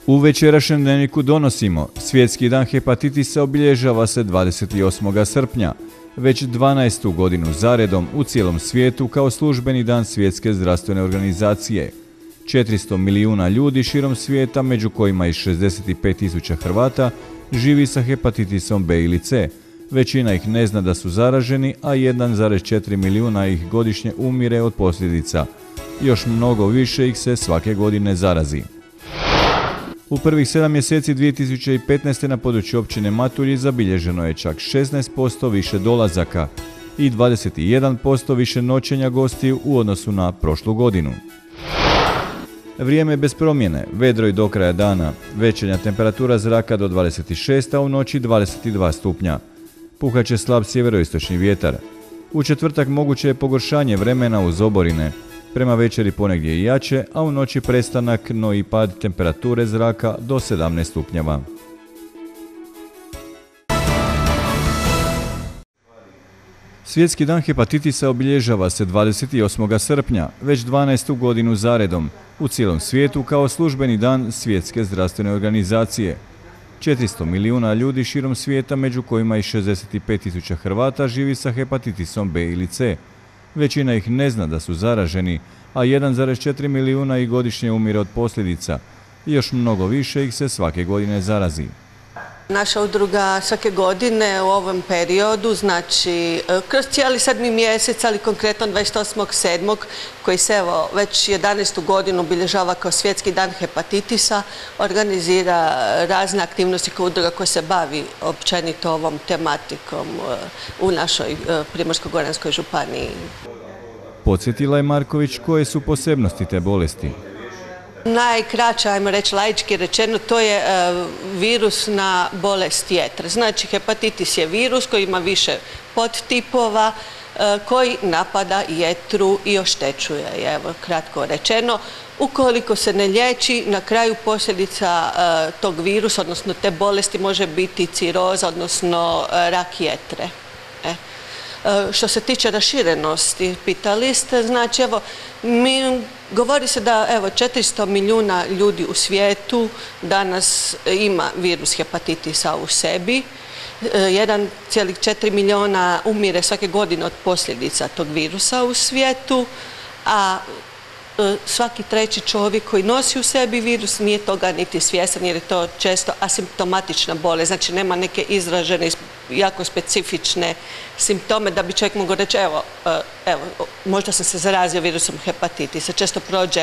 U večerašnjem dnevniku donosimo, Svjetski dan hepatitisa obilježava se 28. srpnja, već 12. godinu zaredom u cijelom svijetu kao službeni dan Svjetske zdravstvene organizacije. 400 milijuna ljudi širom svijeta, među kojima i 65.000 Hrvata, živi sa hepatitisom B ili C. Većina ih ne zna da su zaraženi, a 1,4 milijuna ih godišnje umire od posljedica. Još mnogo više ih se svake godine zarazi. U prvih 7 mjeseci 2015. na području općine Matulji zabilježeno je čak 16% više dolazaka i 21% više noćenja gostiju u odnosu na prošlu godinu. Vrijeme bez promjene, vedro i do kraja dana, večernja temperatura zraka do 26, a u noći 22 stupnja. Puhat će slab sjeveroistočni vjetar. U četvrtak moguće je pogoršanje vremena uz oborine. Prema večeri ponegdje i jače, a u noći prestanak, no i pad temperature zraka do 17 stupnjeva. Svjetski dan hepatitisa obilježava se 28. srpnja, već 12. godinu zaredom, u cijelom svijetu kao službeni dan Svjetske zdravstvene organizacije. 400 milijuna ljudi širom svijeta, među kojima i 65.000 Hrvata, živi sa hepatitisom B ili C. Većina ih ne zna da su zaraženi, a 1,4 milijuna ih godišnje umire od posljedica. Još mnogo više ih se svake godine zarazi. Naša udruga svake godine u ovom periodu, znači kroz cijeli 7. mjesec, ali konkretno 28.7. koji se evo već 11. godinu obilježava kao Svjetski dan hepatitisa, organizira razne aktivnosti kao udruga koja se bavi općenito ovom tematikom u našoj Primorsko-goranskoj županiji. Podsjetila je Marković koje su posebnosti te bolesti. Najkraće, ajmo reći laički rečeno, to je virusna bolest jetre. Znači, hepatitis je virus koji ima više podtipova, koji napada jetru i oštećuje je, evo, kratko rečeno. Ukoliko se ne liječi, na kraju posljedica tog virusa, odnosno te bolesti, može biti ciroza, odnosno rak jetre. Što se tiče raširenosti, pitali ste, znači evo, govori se da evo 400 milijuna ljudi u svijetu danas ima virus hepatitisa u sebi. 1,4 milijuna umire svake godine od posljedica tog virusa u svijetu, a svaki treći čovjek koji nosi u sebi virus nije toga niti svjestan, jer je to često asimptomatična bolest, znači nema neke izražene, jako specifične simptome da bi čovjek mogao reći evo, možda sam se zarazio virusom hepatitisa, često prođe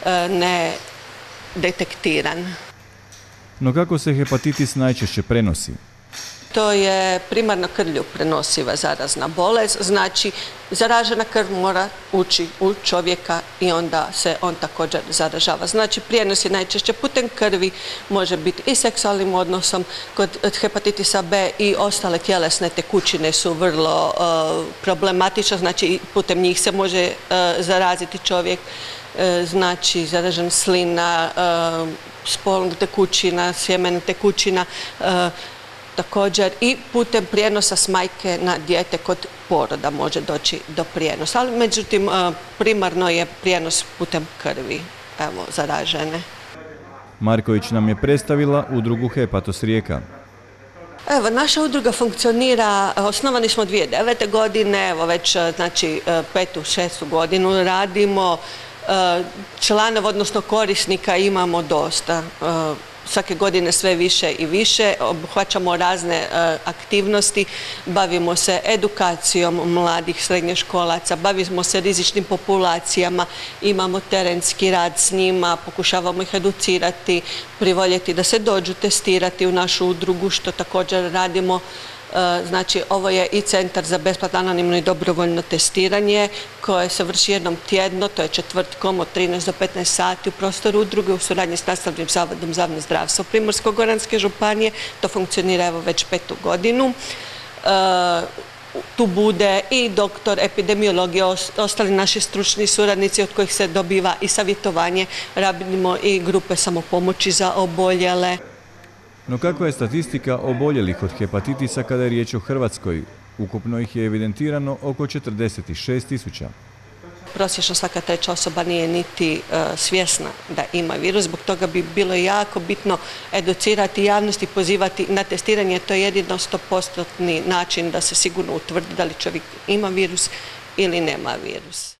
nedetektiran. No kako se hepatitis najčešće prenosi? To je primarno krvlju prenosiva zarazna bolest, znači zaražena krv mora ući u čovjeka i onda se on također zaražava. Znači prijenos je najčešće putem krvi, može biti i seksualnim odnosom, kod hepatitisa B i ostale tjelesne tekućine su vrlo problematične, znači putem njih se može zaraziti čovjek, znači zaražen slina, spolna tekućina, sjemena tekućina, također i putem prijenosa s majke na dijete kod poroda može doći do prijenosa, ali međutim primarno je prijenos putem krvi, evo, zaražene. Marković nam je predstavila udrugu Hepatos Rijeka. Evo, naša udruga funkcionira, osnovani smo 2009. godine, evo već znači 5., 6. godinu radimo, članova, odnosno korisnika imamo dosta. Svake godine sve više i više, obuhvaćamo razne aktivnosti, bavimo se edukacijom mladih srednjoškolaca, bavimo se rizičnim populacijama, imamo terenski rad s njima, pokušavamo ih educirati, privoljeti da se dođu testirati u našu udrugu, što također radimo. Znači, ovo je i centar za besplatno, anonimno i dobrovoljno testiranje koje se vrši jednom tjedno, to je četvrtkom od 13 do 15 sati u prostoru udruge u suradnji s Nastavnim zavodom za javno zdravstvo Primorsko-goranske županije. To funkcionira evo već 5. godinu. Tu bude i doktor epidemiologije, ostali naši stručni suradnici od kojih se dobiva i savjetovanje, radimo i grupe samopomoći za oboljele. No kakva je statistika oboljelih od hepatitisa kada je riječ o Hrvatskoj? Ukupno ih je evidentirano oko 46.000. prosječno svaka treća osoba nije niti svjesna da ima virus. Zbog toga bi bilo jako bitno educirati javnost i pozivati na testiranje. To je jedino 100% način da se sigurno utvrdi da li čovjek ima virus ili nema virus.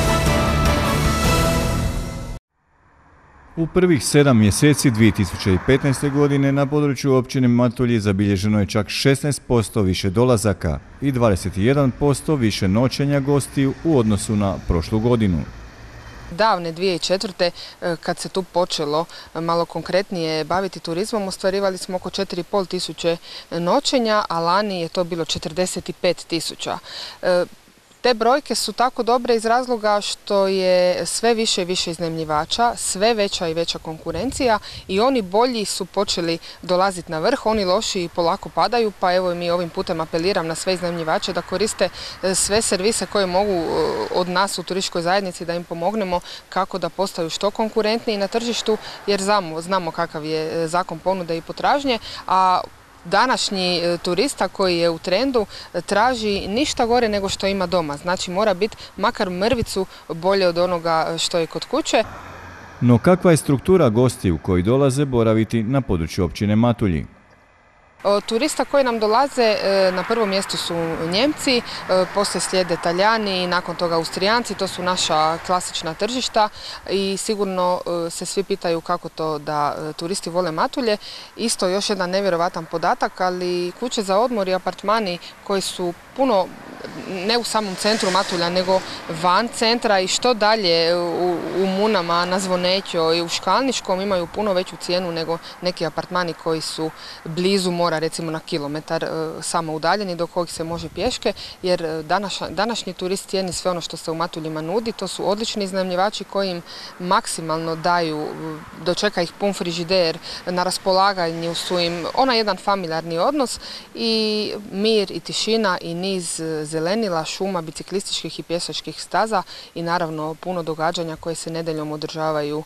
U prvih 7 mjeseci 2015. godine na području općine Matulji zabilježeno je čak 16% više dolazaka i 21% više noćenja gostiju u odnosu na prošlu godinu. Davne 2004. kad se tu počelo malo konkretnije baviti turizmom, ostvarivali smo oko 4,5 tisuće noćenja, a lani je to bilo 45 tisuća. Te brojke su tako dobre iz razloga što je sve više i više iznajmljivača, sve veća i veća konkurencija i oni bolji su počeli dolaziti na vrh, oni lošiji polako padaju, pa evo mi ovim putem apeliram na sve iznajmljivače da koriste sve servise koje mogu od nas u turističkoj zajednici da im pomognemo kako da postaju što konkurentniji na tržištu, jer znamo kakav je zakon ponude i potražnje, a današnji turista koji je u trendu traži ništa gore nego što ima doma. Znači mora biti makar mrvicu bolje od onoga što je kod kuće. No kakva je struktura gostiju koji dolaze boraviti na području općine Matulji? Turista koji nam dolaze na prvom mjestu su Njemci, poslije slijede Talijani i nakon toga Austrijanci, to su naša klasična tržišta i sigurno se svi pitaju kako to da turisti vole Matulje. Isto još jedan nevjerovatan podatak, ali kuće za odmor i apartmani koji su puno, ne u samom centru Matulja, nego van centra i što dalje u Munama, na Zvonećoj i u Škalniškom imaju puno veću cijenu nego neki apartmani koji su blizu mora, recimo na kilometar samo udaljeni do kojih se može pješke, jer današnji turist cijeni sve ono što se u Matuljima nudi. To su odlični iznajmljivači koji im maksimalno daju, dočeka ih pun frižider, na raspolaganju su im onaj jedan familijarni odnos i mir i tišina i niz zelenila, šuma, biciklističkih i pješačkih staza i naravno puno događanja koje se nedjeljom održavaju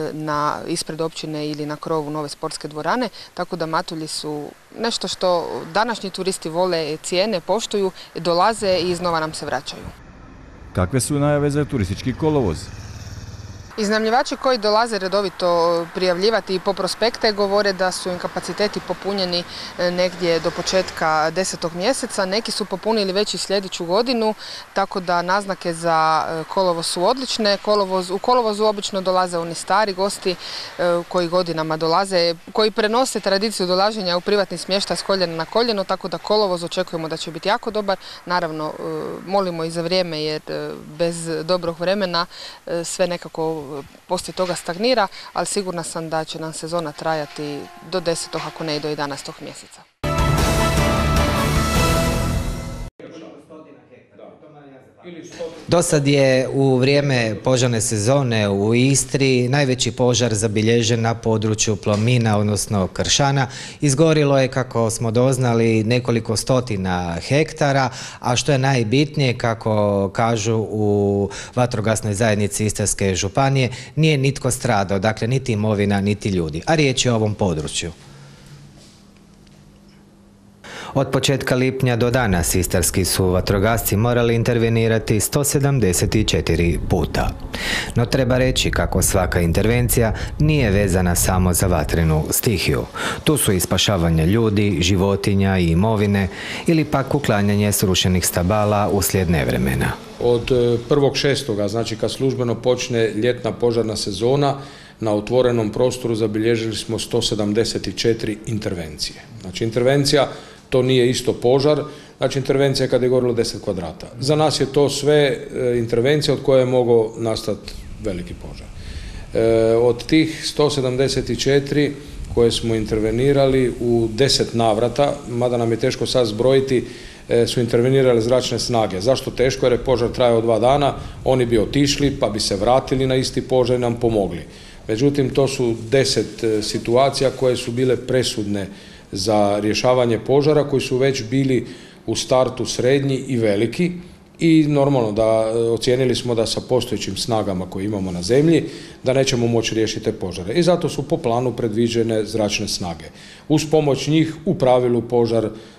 ispred općine ili na krovu nove sportske dvorane, tako da Matulji su nešto što današnji turisti vole, cijene, poštuju, dolaze i iznova nam se vraćaju. Kakve su najave za turistički kolovoz? Iznajmljivači koji dolaze redovito prijavljivati i po prospekte govore da su im kapaciteti popunjeni negdje do početka 10. mjeseca. Neki su popunili već i sljedeću godinu, tako da naznake za kolovoz su odlične. U kolovozu obično dolaze oni stari gosti koji godinama dolaze, koji prenose tradiciju dolaženja u privatni smještaj s koljena na koljeno, tako da kolovoz očekujemo da će biti jako dobar. Naravno, molimo i za vrijeme jer bez dobrog vremena sve nekako poslije toga stagnira, ali sigurna sam da će nam sezona trajati do 10. ako ne i do 11. mjeseca. Do sad je u vrijeme požarne sezone u Istri najveći požar zabilježen na području Plomina, odnosno Kršana. Izgorilo je, kako smo doznali, nekoliko stotina hektara, a što je najbitnije, kako kažu u vatrogasnoj zajednici Istarske županije, nije nitko stradao, dakle niti imovina, niti ljudi. A riječ je o ovom području. Od početka lipnja do danas istarski su vatrogasci morali intervenirati 174 puta. No treba reći kako svaka intervencija nije vezana samo za vatrenu stihiju. Tu su i spašavanje ljudi, životinja i imovine ili pak uklanjanje srušenih stabala uslijed nevremena. Od 1.6. znači kad službeno počne ljetna požarna sezona, na otvorenom prostoru zabilježili smo 174 intervencije. Znači intervencija to nije isto požar, znači intervencija kada je gorilo 10 kvadrata. Za nas je to sve intervencija od koje je mogao nastati veliki požar. Od tih 174 koje smo intervenirali u 10 navrata, mada nam je teško sad zbrojiti, su intervenirale zračne snage. Zašto teško? Jer je požar trajao 2 dana, oni bi otišli pa bi se vratili na isti požar i nam pomogli. Međutim, to su 10 situacija koje su bile presudne za rješavanje požara, koji su već bili u startu srednji i veliki i normalno da ocijenili smo da sa postojećim snagama koje imamo na zemlji da nećemo moći riješiti te požare. I zato su po planu predviđene zračne snage. Uz pomoć njih u pravilu požar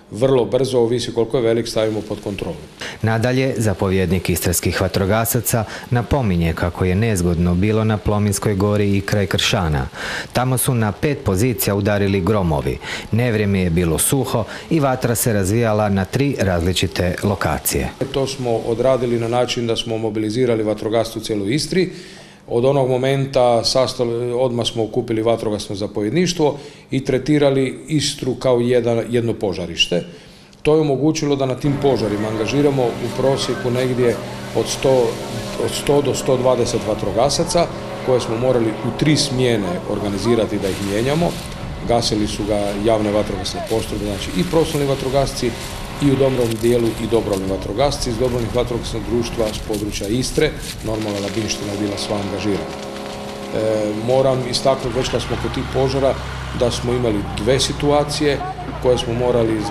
vrlo brzo, ovisi koliko je velik, stavimo pod kontrolu. Nadalje, zapovjednik istarskih vatrogasaca napominje kako je nezgodno bilo na Plominskoj gori i kraj Kršana. Tamo su na 5 pozicija udarili gromovi. Nevrijeme je bilo suho i vatra se razvijala na 3 različite lokacije. To smo odradili na način da smo mobilizirali vatrogasce u cijeloj Istri. Od onog momenta odmah smo okupili vatrogasno zapovjedništvo i tretirali Istru kao jedno požarište. To je omogućilo da na tim požarima angažiramo u prosjeku negdje od 100 do 120 vatrogasaca koje smo morali u 3 smjene organizirati da ih mijenjamo. Gasili su ga javne vatrogasne postrojbe, znači i profesionalni vatrogasci i u dobrom dijelu i dobrovoljni vatrogasci iz dobrovoljnih vatrogasnog društva s područja Istre, normalna Labinština je bila sva angažirana. Moram istaknuti već kad smo kod tih požara da smo imali 2 situacije koje smo morali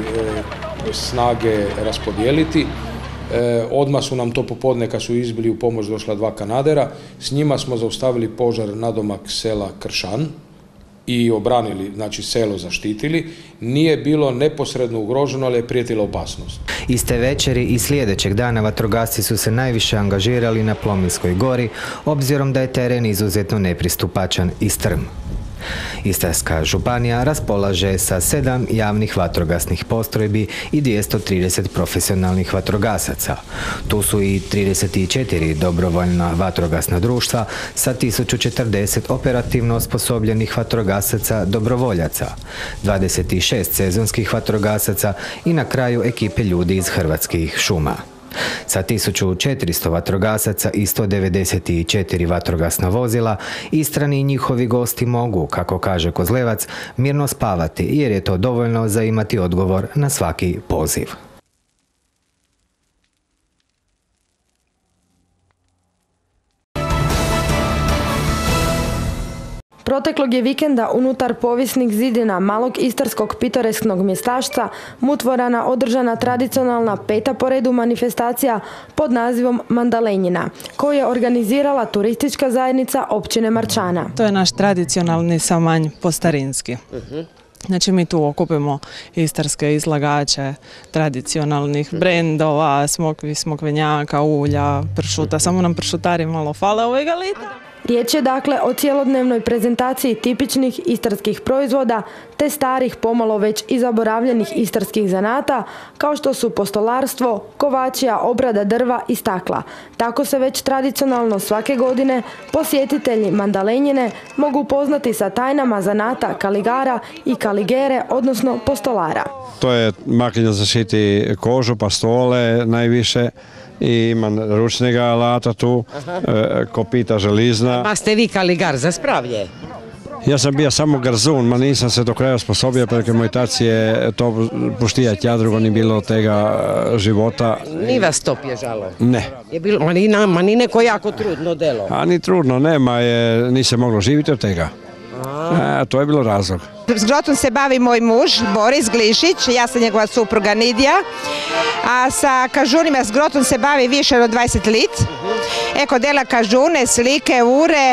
snage raspodijeliti. Odmah su nam to popodne kad su izbili u pomoć došla 2 kanadera. S njima smo zaustavili požar nadomak sela Kršan i obranili, znači selo zaštitili. Nije bilo neposredno ugroženo, ali je prijetila opasnost. Iste večeri i sljedećeg dana vatrogasci su se najviše angažirali na Plominskoj gori, obzirom da je teren izuzetno nepristupačan i strm. Istarska županija raspolaže sa 7 javnih vatrogasnih postrojbi i 230 profesionalnih vatrogasaca. Tu su i 34 dobrovoljna vatrogasna društva sa 1040 operativno osposobljenih vatrogasaca dobrovoljaca, 26 sezonskih vatrogasaca i na kraju ekipe ljudi iz Hrvatskih šuma. Sa 1400 vatrogasaca i 194 vatrogasna vozila, Istrani i njihovi gosti mogu, kako kaže Kozlevac, mirno spavati jer je to dovoljno za imati odgovor na svaki poziv. Proteklog je vikenda unutar povijesnih zidina malog istarskog pitoresknog mjestašca Mutvorana održana tradicionalna 5. po redu manifestacija pod nazivom Mandalenjina, koju je organizirala turistička zajednica općine Marčana. To je naš tradicionalni samanj po starinski. Znači mi tu okupimo istarske izlagače tradicionalnih brendova, smokvenjaka, ulja, pršuta. Samo nam pršutari malo fale ovega lita. Riječ je dakle o cjelodnevnoj prezentaciji tipičnih istarskih proizvoda te starih pomalo već i zaboravljenih istarskih zanata kao što su postolarstvo, kovačija, obrada drva i stakla. Tako se već tradicionalno svake godine posjetitelji Mandalenjine mogu upoznati sa tajnama zanata kaligara i kaligere, odnosno postolara. To je makinja za šiti kožu, pa stole najviše. I imam ručnega alata tu, kopita želizna. Pa ste vi kaligar za spravlje? Ja sam bio samo garzun, ma nisam se do kraja osposobio, preke moj tac je to puštijat, ja drugo ni bilo tega života. Ni vas to pježalo? Ne. Je bilo, ma ni neko jako trudno delo? A ni trudno, nema, ni se moglo živjeti od tega. To je bilo razlog. S grotom se bavi moj muž, Boris Glišić, ja sam njegova supruga Nidija, a sa kažunima s grotom se bavi više od 20 lit. Eko dela kažune, slike, ure,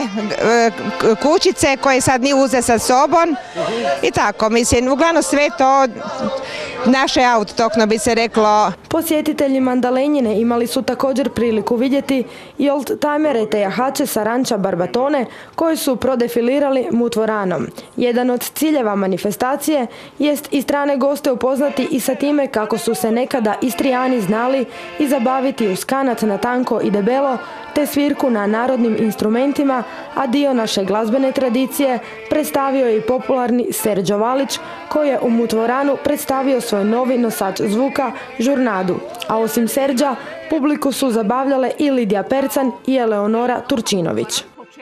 kućice koje sad mi uze sa sobom i tako, mislim, uglavnom sve to naše autohtokno bi se reklo. Posjetitelji Mandalenjine imali su također priliku vidjeti i oldtimere te jahače sa ranča Barbatone koji su prodefilirali Mutvoranom. Jedan od ciljeva manifestacije jest i strane goste upoznati i sa time kako su se nekada Istrijani znali i zabaviti uz kanat na tanko i debelo te svirku na narodnim instrumentima, a dio naše glazbene tradicije predstavio je i popularni Serđo Valić koji je u Mutvoranu predstavio svoj novi nosač zvuka Žurnadu. A osim Serđa, publiku su zabavljale i Lidija Percan i Eleonora Turčinović.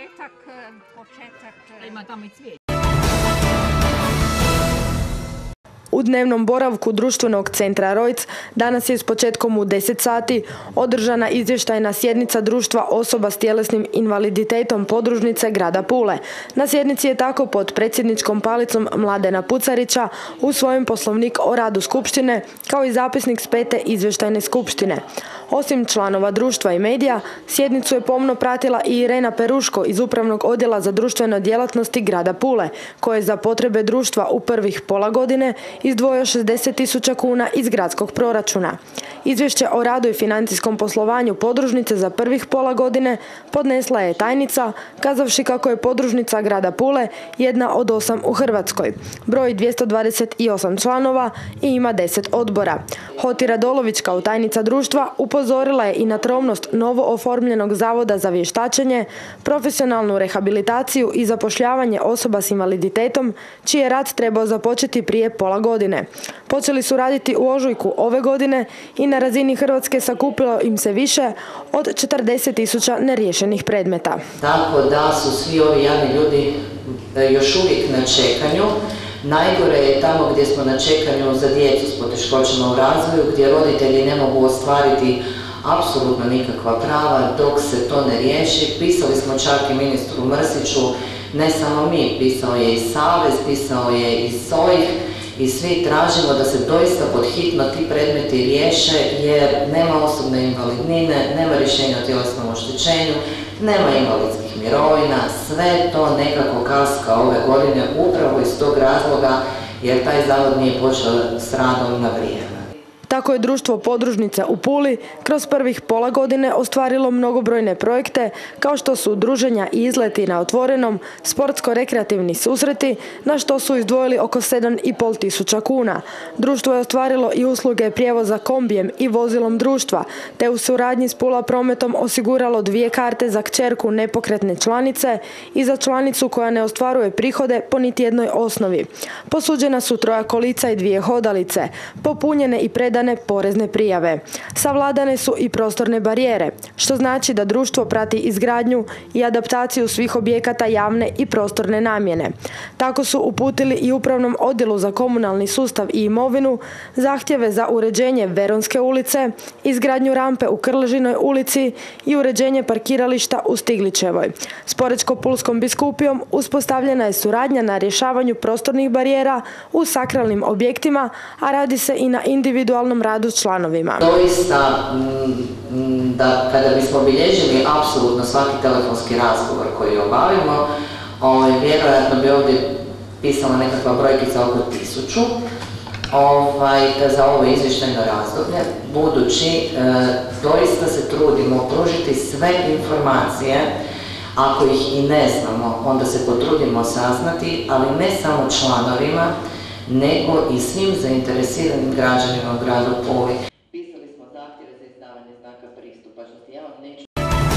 U dnevnom boravku društvenog centra Rojc danas je s početkom u 10 sati održana izvještajna sjednica društva osoba s tjelesnim invaliditetom podružnice grada Pule. Na sjednici je tako pod predsjedničkom palicom Mladena Pucarića usvojen poslovnik o radu skupštine kao i zapisnik s 5. izvještajne skupštine. Osim članova društva i medija, sjednicu je pomno pratila i Irena Peruško iz Upravnog odjela za društvene djelatnosti grada Pule, koja je za potrebe društva u prvih pola godine izdvojio 60.000 kuna iz gradskog proračuna. Izvješće o radu i financijskom poslovanju podružnice za prvih pola godine podnesla je tajnica, kazavši kako je podružnica grada Pule jedna od 8 u Hrvatskoj. Broji 228 članova i ima 10 odbora. Hoti Radolović kao tajnica društva upozorila je i na tromnost novo oformljenog Zavoda za vještačenje, profesionalnu rehabilitaciju i zapošljavanje osoba s invaliditetom, čiji je rad trebao započeti prije pola godine. Počeli su raditi u ožujku ove godine i na razini Hrvatske sakupilo im se više od 40.000 neriješenih predmeta. Tako da su svi ovi javni ljudi još uvijek na čekanju. Najgore je tamo gdje smo na čekanju za djecu s poteškoćama u razvoju, gdje roditelji ne mogu ostvariti apsolutno nikakva prava dok se to ne riješi. Pisali smo čak i ministru Mrsiću, ne samo mi, pisao je i Savez, pisao je i SOIH i svi tražimo da se doista pod hitno ti predmeti riješe jer nema osobne invalidnine, nema rješenja o tjelesnom oštećenju, nema invalidskih mirovina, sve to nekako kaska ove godine upravo iz tog razloga jer taj zavod nije počeo s radom na vrijeme. Tako je društvo podružnice u Puli kroz prvih pola godine ostvarilo mnogobrojne projekte kao što su druženja i izleti na otvorenom, sportsko-rekreativni susreti, na što su izdvojili oko 7.500 kuna. Društvo je ostvarilo i usluge prijevoza kombijem i vozilom društva, te u suradnji s Pula prometom osiguralo 2 karte za kćerku nepokretne članice i za članicu koja ne ostvaruje prihode po niti jednoj osnovi. Posuđena su 3 kolica i 2 hodalice, popunjene i predane porezne prijave. Savladane su i prostorne barijere, što znači da društvo prati izgradnju i adaptaciju svih objekata javne i prostorne namjene. Tako su uputili i Upravnom odjelu za komunalni sustav i imovinu zahtjeve za uređenje Veronske ulice, izgradnju rampe u Krležinoj ulici i uređenje parkirališta u Stiglićevoj. S Porečko-pulskom biskupijom uspostavljena je suradnja na rješavanju prostornih barijera u sakralnim objektima, a radi se i na individualnom radu s članovima. Doista, da kada bismo obilježili apsolutno svaki telefonski razgovor koji obavimo, vjerojatno bi ovdje pisala nekakva brojkica oko 1000 za ovo izvještajno razdoblje, budući doista se trudimo pružiti sve informacije. Ako ih i ne znamo, onda se potrudimo saznati, ali ne samo članovima, nego i svim zainteresiranim građanima u gradu Puli. Pisali smo zahtjeve za izdavanje znaka pristupačnosti. Ja vam neću...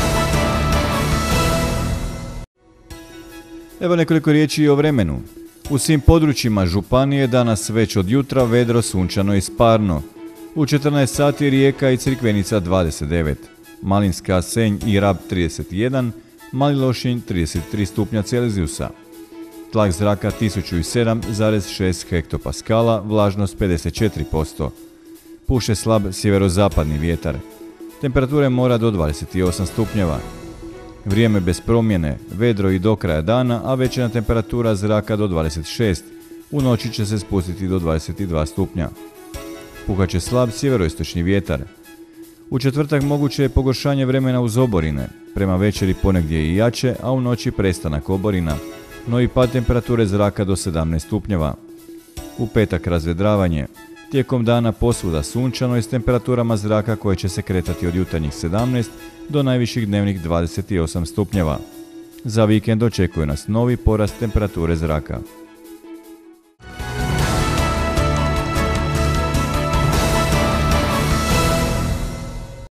Evo nekoliko riječi i o vremenu. U svim područjima županije danas već od jutra vedro, sunčano i sparno. U 14 sati Rijeka i Crikvenica 29, Malinska, Senj i Rab 31, Mali Lošinj 33 stupnja Celzijusa. Tlak zraka 1007,6 hektopaskala, vlažnost 54%. Puše slab sjeverozapadni vjetar. Temperature mora do 28 stupnjeva. Vrijeme bez promjene, vedro i do kraja dana, a večernja temperatura zraka do 26. U noći će se spustiti do 22 stupnja. Puhat će slab sjeveroistočni vjetar. U četvrtak moguće je pogoršanje vremena uz oborine, prema večeri ponegdje i jače, a u noći prestanak oborina, no i pad temperature zraka do 17 stupnjeva. U petak razvedravanje, tijekom dana posvuda sunčano i s temperaturama zraka koje će se kretati od jutarnjih 17 do najviših dnevnih 28 stupnjeva. Za vikend očekuje nas novi porast temperature zraka.